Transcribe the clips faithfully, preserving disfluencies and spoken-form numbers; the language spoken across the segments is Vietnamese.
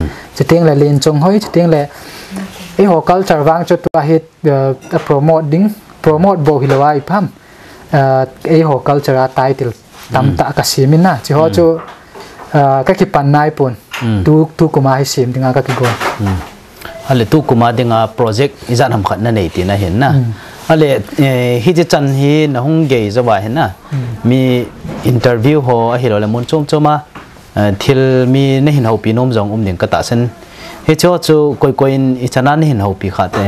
จะเตียงเลยเรียนจงห้อยจะเตียงเลยไอ้หัว culture วางจุดตัวเหตุโปรโมทดิ้งโปรโมทโบฮิลวายพัมไอ้หัว culture ตายติลตามตากระสีมินนะที่เขาจะก็คิดปันนายปุ่นทุกทุกกุมาให้เสียมถึงก็คิดก่อนอะไรทุกกุมาดึงโปรเจกต์อีจันทำขัดนั่นเองที่น่าเห็นนะอะไรฮิจิจันฮีนะฮงเกย์จะว่าเห็นนะมีอินเตอร์วิวหัวฮิโรเลมุนจงจงมาทิลมีนี่เห็นเขาปีนมจงอุ้มเด็กกระตัดเส้นเฮ้ยเจ้าจูก่อยก่อยอิจฉานี่เห็นเขาปีขาดเอง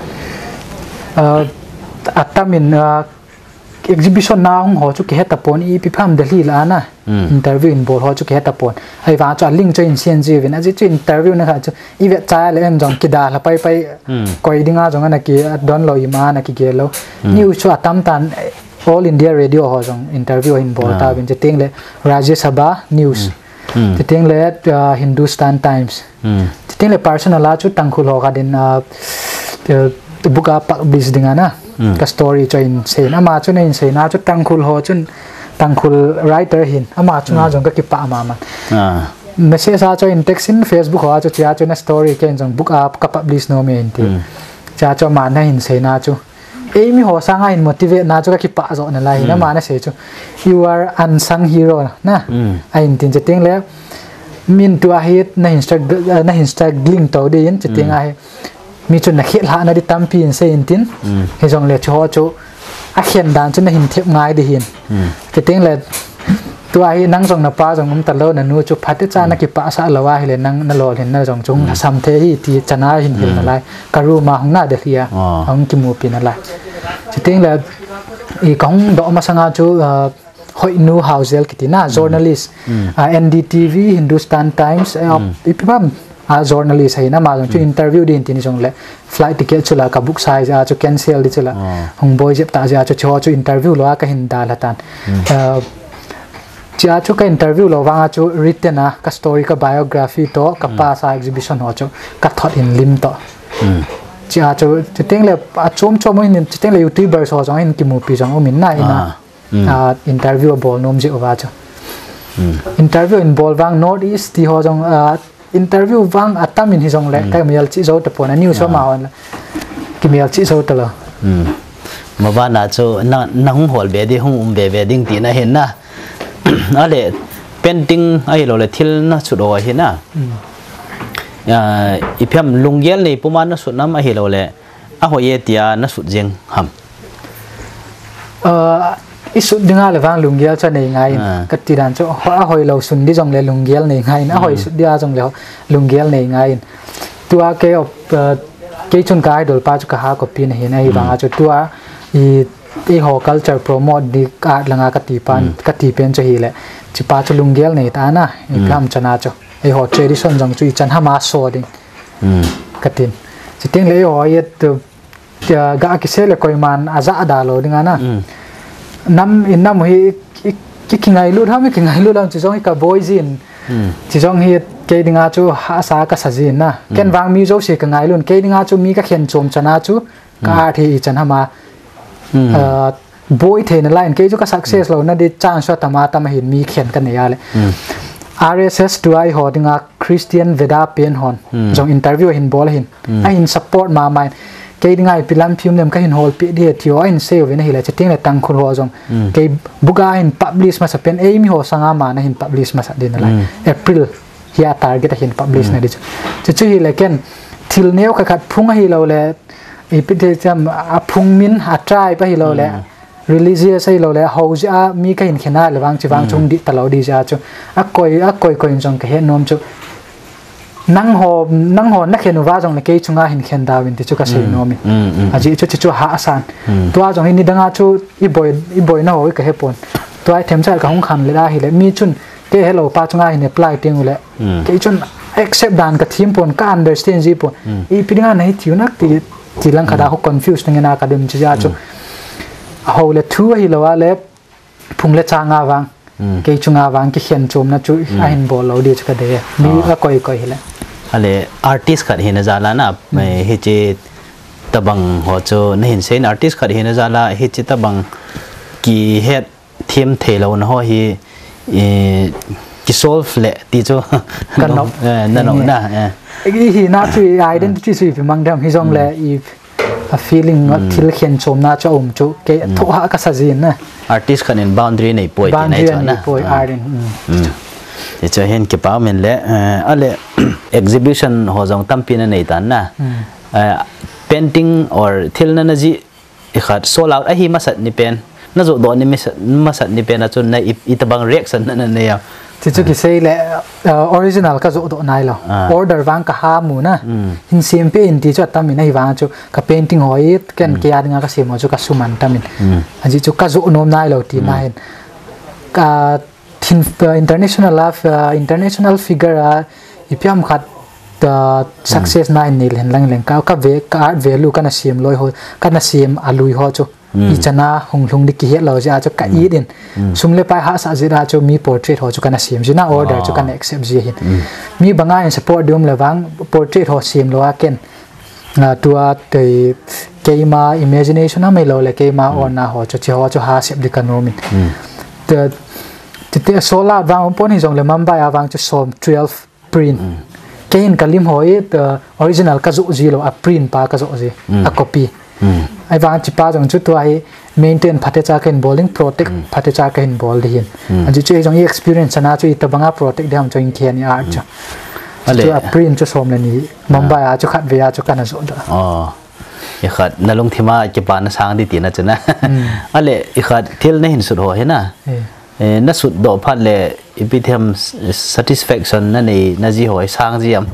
อัตตามินexhibition น้าของเขาจุกเหตุปนอีพิพามเดลีล้านะอินเตอร์วิวอินโบเขาจุกเหตุปนไอ้ว่าจะลิงก์จะอินเซียนจีวินอาจจะอินเตอร์วิวนะครับจะอีเวทใจเลยเอ็มจงกิดาละไปไปก่อยดิ้งอาจงนักกีดอนลอยมานักกีเกล้นิวชัวตั้มตัน All India Radio เขาจงอินเตอร์วิวอินโบตาวินจะติ้งเลยราชสภา News จะติ้งเลย Hindustan Times จะติ้งเลย Personal ละจุดตั้งคุลเขากันดินบุกอาปักบิสดิ้งอ่ะนะก็สตอรี่จะอินเซนอามาจุนอินเซนอาจุดตั้งคุลหัวจุนตั้งคุลไรเตอร์หินอามาจุนอาจงก็คิดปะอามามันไม่ใช่ซาจุนเท็กซินเฟซบุ๊กหัวจุดจ้าจุนสตอรี่เก่งจงบุกอากับปักบิสโนเมนตีจ้าจุมาในอินเซนอาจุเอ้มีหัวสังอิน motivate นาจุก็คิดปะจอนอะไรนะมาในเสจุ you are unsung hero นะไอ้อินตินจะเต็งแล้วมินตัวฮิตในอินสตาในอินสตาลิงก์ตัวเดียนจะเต็งไอมีจุดนักเขียนละนาดิตามปีนเซนตินเฮจงเลชัวจูอาเขียนด่านจุดนักหินเทียบง่ายดีหินจะเต็งเลยตัวไอ้นั่งจงนับป้าจงมุมตะโลนันนูจุพัดที่จ้านักกิปะสะละว่าเฮเลนั่งนั่งรอเห็นนั่งจงจงสัมเทหีที่ชนะหินเห็นอะไรการูมาของหน้าเดียของกิมูปีนอะไรจะเต็งเลยอีกของดอกมาสังอาจูหอยนูฮาวเซลกิติน่า journalist เอ็น ดี ที วี Hindustan Times อีพิบัมอ่า journalist ให้นะมาจงจูอินเตอร์วิวดีนที่นี่จงเลย flight ticket จุละกับบุ๊กไซส์อาจู cancel ดิจุละหงบอยเจ็บตาจะอาจูชัวจูอินเตอร์วิวล้ว่าก็เห็นดาลตันจ้าจูก็อินเตอร์วิวล้ว่าจู written นะก็ story ก็ biography โตกับภาษา exhibition หัวจูก็ทอดอินลิมโตจ้าจูจะเต็งเลยชมชมว่าจะเต็งเลยยูทูบเบอร์สอนเห็นกิมูปีจงอุมินน่าอินะอ่าอินเตอร์วิวบอลนมจิโอวาจูอินเตอร์วิวอินบอลวาง north east ที่หัวจงอ่าอินเตอร์วิววางอัตตามินที่จงเล็กก็มีอัลจิโซตะปนนิวส์มาวันละกิมีอัลจิโซตะละมาบ้านน่าจูนั่งนั่งหัวเบดีห้องอุ้มเบเบดิ้งตีน่าเห็นนะอะไรเป็นดิ้งไอ้เราเลยทิลน่าสุดโอ้เห็นนะอีเพียมลุงเย็นเลยประมาณน่าสุดน้ำไอ้เราเลยอ่ะหัวเยติยาน่าสุดเจงฮัมเอ่ออีสุดดึงอะไรฟังลุงเกียลจะในไงก็ตีดันจะอ่ะหอยเราสุดที่จงเลยลุงเกียลในไงนะหอยสุดที่อาจงเลยลุงเกียลในไงตัวเกี่ยวเกี่ยชนกายโดยป้าจุกหากปีนเห็นไอ้บางอาจจะตัวอีไอ้หัว culture promote ดีการลังอากติปันกติเป็นจะเห็นแหละจิป้าจุลุงเกียลในตานะอีกคำชนะจ้ะไอ้หัว tradition จงจุยจันทามาโซดิ้งกตินจิตเองเลยหัวเยตัวจะกะกิเสเลยคอยมันอาจะดาโลดิ้งนะน้ำอินน้ำฮีกิกิไงรู้ทำไม่กิไงรู้เราจะต้องให้กับบอยซินจะต้องให้เกดิงอาจูหาสากัสจินนะแค่วางมีโจเสกไงรู้เกดิงอาจูมีก็เขียนโจมชนะจูก็อาทิจันทามาบอยเทนไลน์เกจูก็ success เรานั่นได้จ้างชัวตมาตมาเห็นมีเขียนกันเนี่ยเลย อาร์ เอส เอส ตัวไอ้หัวดิงอาคริสเตียนเวดาเปียนฮอนจงอินเตอร์วิวเห็นบอลเห็นไอ้เห็น support มาใหม่เกย์ง่ายพิลัมพิมพ์เนี่ยมันก็เห็นฮอลปีเดียที่ว่าอินเซลวินะเห็นเลยจะทิ้งเลยตั้งคนหัวจงเกย์บุกเห็นพับลิชมาสักเป็นเอ้มีหัวสังอามานะเห็นพับลิชมาสักเดือนอะไรเอพริลเฮียตาร์เก็ตเห็นพับลิชนะดิจ้ะจะช่วยเลยกันทิลเนียวขัดพุ่งให้เราเลยไอ้พิธีจำอาพุ่งมินหาใจไปให้เราเลย religious ให้เราเลยเขาจะมีก็เห็นแค่นั้นหรือวางจะวางจงดิตลอดดีจ้ะจ้ะอ่ะคอยอ่ะคอยคอยจงก็เห็นน้อมจ้ะนั่งหอนั่งหอนักเขียนว่าจงเลยเกี่ยจุงอาเห็นเขียนดาวินที่จุกเสียโนมิอาจจะจุจุหาอาสานตัวจงให้นิดังอาจูอีบอยอีบอยน่าหอยก็เห็นปนตัวไอเทมใช้กับห้องขันเลยได้เห็นเลยมีจุนเกี่ยให้เราป้าจุงอาเห็นเนี่ยปลายเตียงเลยเกี่ยจุน accept ด่านกับทีมปนก็ understand จีปนอีพิจารณาให้ทิวนักที่ที่ลังคดาเขา confuse ตั้งแต่นักเดิมจะจ้าจูเขาเลยทั่วให้เราว่าเลยพุ่งเลยจางอาวังเกี่ยจุงอาวังเกี่ยเขียนโจมนะจูไอเห็นบอลเราดีจุกเดียมีก็คอยคอยเห็นเลยอะไรอาร์ติสต์ขัดเห็นจาลานะไม่เฮจิตบังหัวโจนเห็นเซนอาร์ติสต์ขัดเห็นจาลาเฮจิตบังกี่เฮดทีมเทลาวนหัวฮีกิโซลเละตีจูกันนกนั่นนกนะไอ้ที่น่าช่วย identity สิพี่มังเดิมที่จงเลยอี feeling ว่าที่เขียนชมน่าจะอมจุเกะทุกหากษัตริย์นะ artist คันเป็น boundary ในป่วยที่ไหนจ้ะนะป่วย art จะเห็นเก็บเอาเหมือนเละอะไร exhibition หัวจงตั้มปีนั่นในตันนะ painting or ที่นั่นนะจีอีกขัดโซลาร์ไอ้ที่มาสัตนี่เป็นน่าจะโดนนี่ไม่สัตมาสัตนี่เป็นนะจนในอีตบัง reaction นั่นเนี่ยที่จุดที่เซ่เลย original ก็จะโดนนายหรอ order วางก็หามูนะหินเสียมเป็นที่จุดตั้มมินให้วางจุก็ painting หอยกันเกียร์งานก็เสียมจุก็สุมันตั้มมินอันที่จุก็จะโน้มนายหรอที่นายก็ทิน international life international figure อีพิมขัด success นายนี่เห็นหลังหลังก็ก็เวก็ art value กันเสียมลอยหัวกันเสียมอลุยหัวจุอีจันนาหงหงดิกิเฮเราจะอาจจะกัดยีดินสมเลไปหาสัจจะจะมี portrait หัวจุกันเสียมจีน่า order จุกัน accept จีเห็นมีบางงาน support ดิมเลยบาง portrait หัวเสียมเราอาเกนตัวตัวเกี่ยมา imagination น่ะไม่เราเลยเกี่ยมา on นะหัวจุเชื่อหัวจุหาเสียบดิกันโนมินแต่ที่โซลาร์วางปุ่นที่จงเลยมันไปวางจุดสอง twelve print เกี่ยนกัลิมหอยตัว original ก็จุจีเราอ่ะ print ปาก็จุจีอ่ะ copyไอ้วางจิป้าจงจุดตัวไอ้ maintain พัฒนาการ bowling protect พัฒนาการ ball ดีเห็นอันจุดไอ้จง experience นะจุดตัวบางอ่ะ protect เดี๋ยวมันจะอินเคียนนี่อาร์จ้ะจุดอ่ะ print จุดสองเลยนี่มันไปอ่ะจุดขัดเวียจุดกันนะจุดอ๋ออีกขัดนั่งลงที่มาจิป้าน่ะสร้างดีตีนะจุดนะอะไรอีกขัดเที่ยวนี่เห็นสุดหัวเห็นนะนั่นสุดโดดพัดเลยอีพิธีม satisfaction นั่นเองนั่นจีหัวสร้างจีม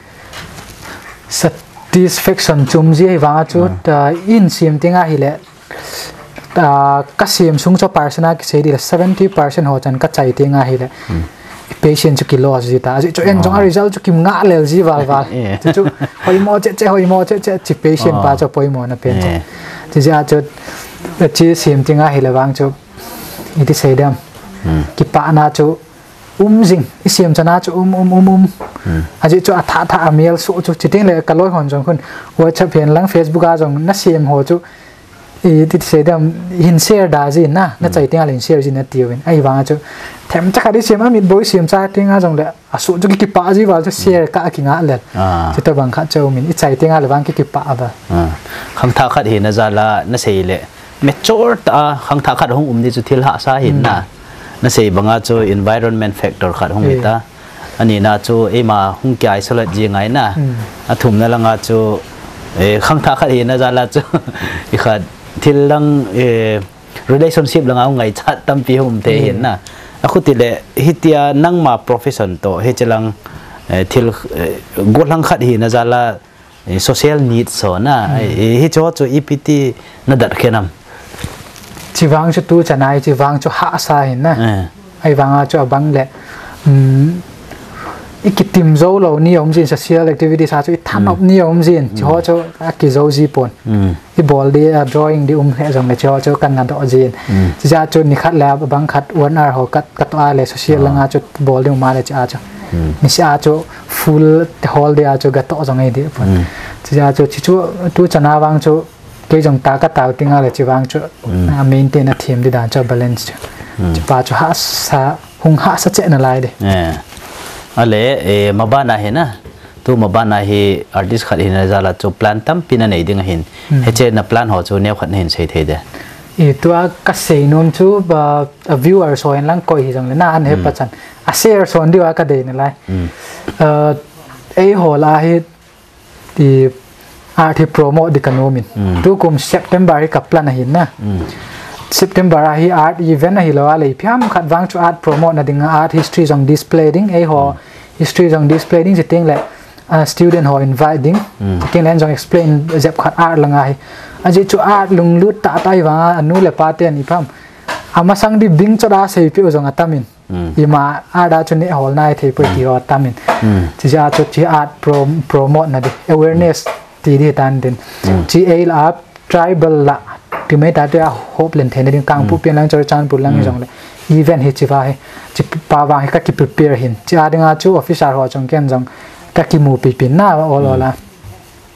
satisfaction จุ่มจีวางจุดอินเสียมติงอ่ะฮิเลก็เสียมสูงจะ percent ก็เสียดีละ seventy percent หัวจันก็ใจติงอ่ะฮิเล patient จุกิโลจีตาจุดเอ็นจง result จุกิมงะเลวจีวาลวาลจุดหอยโมเจเจหอยโมเจเจจุด patient ป้าจุดหอยโมนะเป็นจุดจุดอาจุดจีเสียมติงอ่ะฮิเลวางจุดอีที่เสียดมกิปะนาจูอุ้มจิงอิเสียมจะนาจูอุ้มอุ้มอุ้มอุ้มอาจจะจูอัฐาฐาเมลสูจูจิตติ้งเลยกันลอยหอนจงคุณว่าจะเพียนหลังเฟซบุ๊กอาจงนัดเสียมหัวจูอีที่เสียดมหินเสียดาจินนะนัดใจติ้งอะไรหินเสียจินนัดเดียวเองไอ้วางจูแถมจะขัดเสียมมีบอยเสียมใจติ้งอาจงเลยอาสูจูกิปะจีว่าจูเสียกะกิงาเลยจิตตบังขัดเจ้ามินอิใจติ้งอะไรบางกิปะอ่ะคำท้าขัดเห็นนะจ๊ะละนั่นเสียเลยเมจอร์ตอ่ะคำท้าขัดห้องอุ้มนี่จุดที่ละสาเห็นนะนั่นสิบางอาจู environment factor ขัดห้องมิตาอันนี้น่าจูเอมาห้องแก่สลัดยังไงนะอาถุมนั่นละงาจูเอข้างท่าขัดเห็นนะจ๊ะละจูอีกขัดที่ลังเอ relationship ลังเอาไงชัดตั้มปีห้องเตเห็นนะอาคุติเลฮิตยานั่งมา profession โตเฮจลังที่กดลังขัดเห็นนะจ๊ะละ social needs สอนนะเฮจว่าจูอีพีทีนั่นดัดแค่นั้นจีวังจุดตู้จะนายจีวังจุดหาสายนะไอ้วังจุดบังเละอีกติมโซ่เราเนี่ยผมจิน social activity สาจุดทันอบเนี่ยผมจินจ่อจุดกิโซ่จีปนอีบอลดี drawing ดีอุ้มเหตุจงเลยจ่อจุดกันงานตัวจีนจีจ้าจุดนี่คัดแล้วบังคัดวันอาร์เขาคัดคัดตัวอะไร social ละงานจุดบอลดีมาเลยจ้าจุดนี่จ้าจุด full hall เดียจุดกัดตัวจงไงดีปนจีจ้าจุดจุดตู้จะนาวังจุดก็ยังตากระต่ายติ้งอะไรจีวังจุด maintain ทีมดีด่านจุด balance จุดจีป้าจุดหาสะหงหาสะเจนอะไรดิอะไรเอมาบ้านไหนนะตัวมาบ้านไหน artist ขัดเห็นอะไรละจุด plan ตั้มปีนั้นไหนดึงเห็นเฮเจน plan หัวจุดเนี้ยขัดเห็นใช่เท่เด้อีตัวก็เสียนุ่มจุด viewer ส่วนลังก้อยจังเลยน่าอันเห็นประจันอาเซียส่วนดีว่าก็เด่นอะไรเอ่อไอหัวลาเฮที่อาร์ที่โปรโมทดิกันโนมินทุกคน September กับพลันหินนะ September ที่อาร์ตอีเวนต์หินแล้วอะไรพี่อ้ำขัดวางชุดอาร์ตโปรโมทนะดิ้งอาร์ต history จง display ดิ้งไอ้หัว history จง display ดิ้งจะติ้งแหละ student หัว invite ดิ้งจะติ้งเล่นจง explain เจ็บขัดอาร์ตละไงอันนี้ชุดอาร์ตลุงลุดตาไต้วางอันนู้นเลยปาเตียนอีพี่อ้ำอามาสังดิบิงชุดอาร์ตเสียพี่อุจงอัตมินอีมาอาร์ตชุดนี้หัวน่าเที่ยวไปที่อัตมินที่จะชุดที่อาร์ตโปรโมทนะดิ awarenessทีดีตันดิน จี เอ ละ tribal ละที่ไม่ได้ด้วยโฮปเล่นเทนดินกลางผู้เปลี่ยนหลังจอยจานปุ่นหลังจงเลยอีเวนต์เฮจิฟ้าเฮจิปาวางเฮก็คิด prepare หินจีอาดึงอาจู official หัวจงเก่งจงก็คิดมูปีปีน่าว่าโอโลละ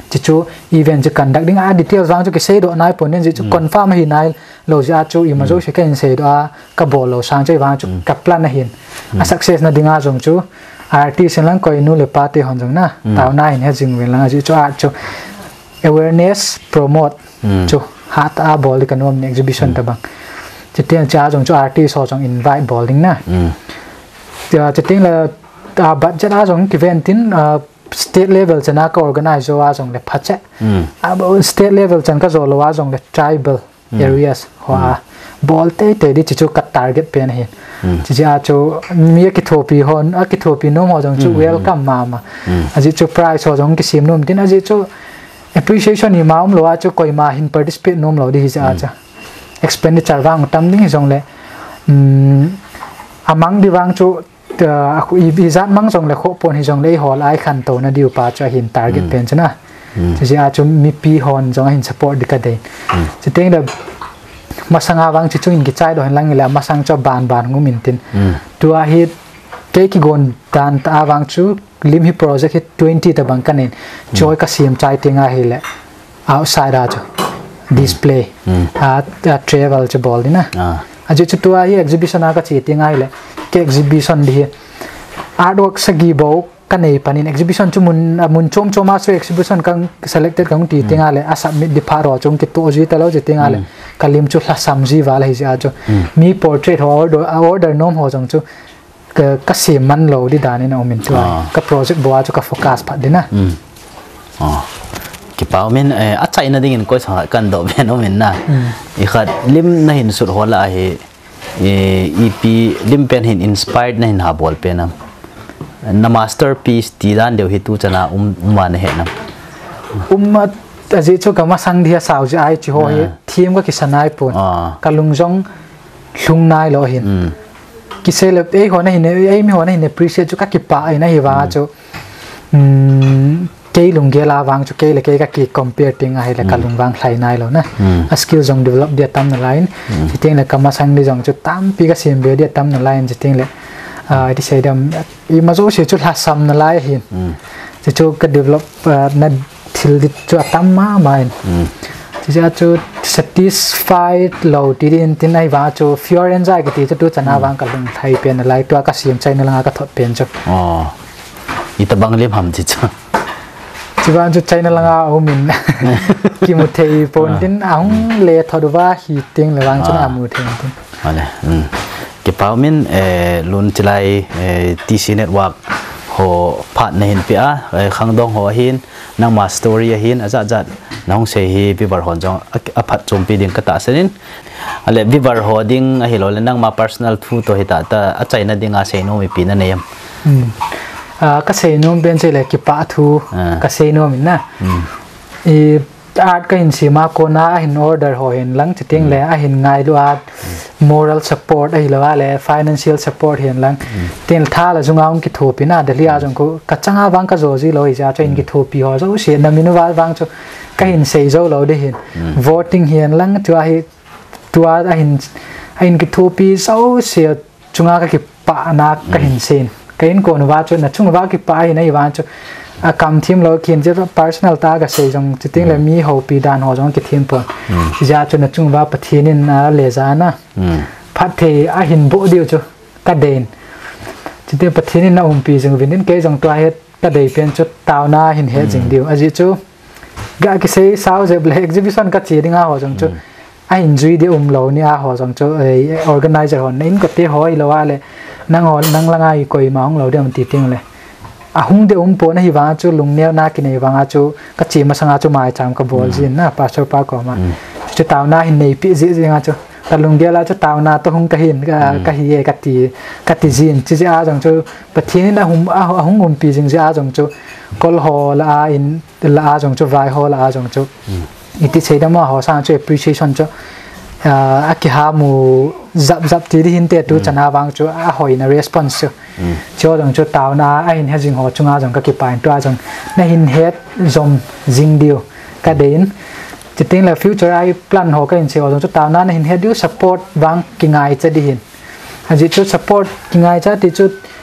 chỉ chú event chỉ cần đặc định à details vang cho cái xe độ này bốn nên chỉ chú confirm hình này lâu giờ chú ima chú sẽ cái xe đó cái bộ lâu sang chơi vang chú cái plan này hình à success na dinga giống chú artist lang coi nu le party hon giống na tao na hình hết dừng về lang chỉ chú art chú awareness promote chú hát à ball cái nom exhibition ta bang chỉ tiếng cha giống chú artist họ giống invite balling na chỉ tiếng là à budget à giống event tin state level chân à có organize à giống là phát chế à state level chân cái rồi là giống là tribal areas hoa ball tê tê đi chỉ chú cắt target pen hiện chỉ chỉ à chú mi cái thô pi hòn à cái thô pi nôm họ giống chú welcome mà mà à chỉ chú prize họ giống cái sim nôm tin à chỉ chú appreciation ni maum lo à chú coi mà hin participate nôm lo đi chỉ à chú expenditure vang tam ding giống là among đi vang chú aku ibi zat mang jong le kho pon hi jong le hol ai khan to na diu pa cha hin target pen chana chi a chum mi pi hon jong hin support dikha de chi teng da masanga wang chi chung in ki chai do hin lang la masang cho ban ban ngu min tin tu a hit ke ki gon tan ta wang chu lim hi project hit twenty ta bang kanin choi ka sim chai tenga hi le outside a chu display a travel cha bol dina a ju chu tu a hi exhibition a ka chi tenga hi le ke exhibition di artwork sagi bo kanei panin exhibition chu mun mun chom choma so exhibition kang selected kang ti tinga le a submit di pharo chong ki to ji talo je tinga le kalim chu la samji wala hi ja chu mi portrait ho order order nom ho jong chu ka ka sim man lo di dani na omin tu ka project bo chu ka focus phat dina ah ki pau men a chai na dingin ko sa kan do ben omin na i khat lim na hin sur hola hi E P lim pen hin inspired na hin ha bol penam na masterpiece ti dan deu hi tu chana um man he nam um aji chu kama sang dia sau ji ai chi ho he thim ka kisanai pon kalung jong lung nai lo hin ki sele ei ho na hin ei mi ho na hin appreciate chu ka ki pa ai na hi wa chu cái lùng ghé la vang cho cái là cái cái compare tiếng hay là cả lùng vang khai này rồi nè, skill dòng develop địa tâm là line, thì tiếng là cầm sang đi dòng cho tám pi cái sim về địa tâm là line, thì tiếng là à thì sẽ đâm, ý mà số sẽ chút hạt sâm là line hiện, thì cho cái develop là thiếu đi cho tám má mà, thì sẽ cho satisfied lâu thì đến tiếng này vào cho Fiore cái thì cho tôi chân na vang cả lùng thay pen là line, tôi cái sim chạy là cái thuật pen cho. Oh, itu bang lim ham chứ. Chỉ vào cho China là ngao mình khi một thầy phone tin áo lệ thọ đồ va hi tiếng là vang cho nó một thầy tin. Vale, cái bảo mình luôn chỉ lại tê xê network họ phát này hiện bia khang dong họ hiện năng mà story hiện ở zat zat năng sẽ hi vivar họ trong phát trong pi điên cái ta sen ale vivar họ điên hi lo năng mà personal thu to hi ta ta ở China điên à sẽ nó mi pi na nem casino bên trên là cái bát thu casino mình na, art cái hình xí mà cô na hình order họ hình lăng chỉ tiếng là hình ngay luôn art moral support ấy là là financial support hình lăng tiếng tha là dùng ông cái thô pin na để lia dùng cô cái chẳng ai vang cái rồi gì rồi ra cho hình cái thô pin họ rồi xí nằm mình vào vang cho cái hình xây rồi rồi đấy hình voting hình lăng cho ai cho ai hình hình cái thô pin rồi xí chúng ai cái bát na cái hình xin cái in còn vào cho nên chúng vào cái bài này vào cho à cầm thêm lo khiên cho personal ta cái xây trong chỉ tiếng là mi hậu pi đàn họ trong cái thêm po ra cho nên chúng vào bắt thiên nên lệ ra na phát thì à hình bộ điều cho cái đèn chỉ tiếng bắt thiên nên là ôm pi trong viên đến cái trong toa hết cái đèn bên cho tàu na hình hết dừng điều à gì chứ cái cái xây sao giờ black exhibition cái chỉ tiếng họ trong cho à hình duy đi ôm lâu nha họ trong cho organizer họ nên có thể hỏi là là năng họ năng là ngay coi mà ông lâu đi làm tiệt tiếng này à hung de um po na hi wa chu lung neo na ki nei wa chu ka chi ma sanga chu mai cham ka bol jin na pa cho pa ko ma chu taw na hin nei pi ji ji nga chu ta lung dia la chu taw na to hung ka hin ka ka hi ka ti ka ti jin chi ji a jong chu pa thi na hum a hung um pi jing ji a jong chu kol ho la in la a jong chu vai ho la a jong chu iti sei da ma ho sang chu appreciation chu a ki ha mu zap zap ti di hin te tu chana wang chu a hoi na response cho dong chu taw na a hin hejing ho chunga jong ka ki pain tu a jong na hin het zom jing dio ka dein chỉ tiếng là future ai plan ho ka in se jong chu taw na na hin het dio support wang ki ngai cha di hin ha ji chu support ki ngai cha ti chu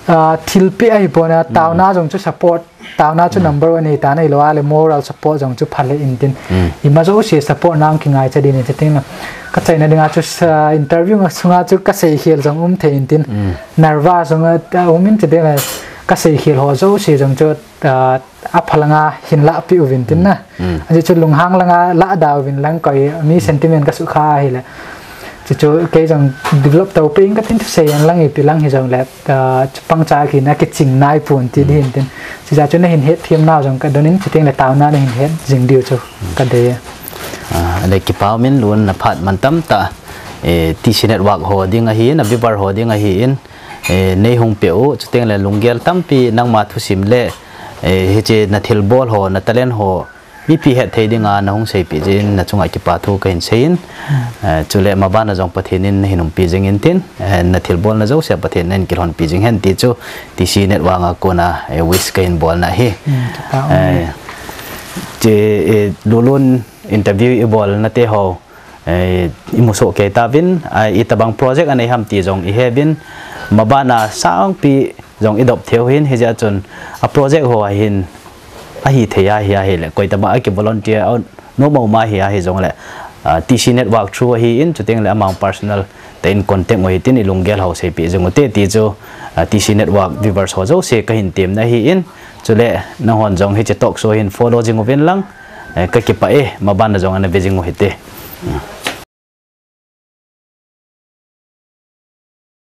thil pi ai pona tao na jong chu support tao na chu number one nei ta nei lo ale moral support jong chu phale in tin ima jo se support nang ki ngai chadi ni chating na ka chaina dinga chu interview nga sunga chu ka sei hil jong um the in tin nerva jong ta umin chade la ka sei hil ho jo se jong chu a phalanga hin la pi uvin tin na aje chu lung hang langa la da win lang koi mi sentiment ka su kha hi la chu chu ke jong develop tau ping ka tin se yang lang pi lang hi jong la pang cha ki na ke ching nai pun ti din tin chi ja chu na hin het thiam na jong ka donin chi teng la taw na hin het jing diu chu ka de a le ki pau min lun na phat man tam ta e ti si network ho ding a hi na bibar ho ding a hi in e nei hung peu chu teng la lunggel tam pi nang ma thu sim le e he che na thil bol ho na talent ho mi pi het thei dinga na hung sei pi jin na chunga ki pa thu ka in sein chule ma ba na jong pathin in hinum pi jing in tin na thil bol na jo se pathin nen ki hon pi jing hen ti chu ti si net wa nga ko na e wis ka in bol na hi je lulun interview e bol na te ho e imuso ke ta vin ai itabang project anei ham ti jong i he bin ma ba na sang pi jong idop theo hin he ja chun a project ho hin a hi theya hi a he le koi ta ba ki volunteer out no mo ma hi a he jong le T C network through hi in chuteng le among personal te in contact mo hitin ilunggel ho se pi jong te ti jo T C network viewers ho jo se ka hin tem na hi in chule na hon jong hi che talk so hin follow jing ovin lang ka ki pa e ma ban na jong ana bejing ho hite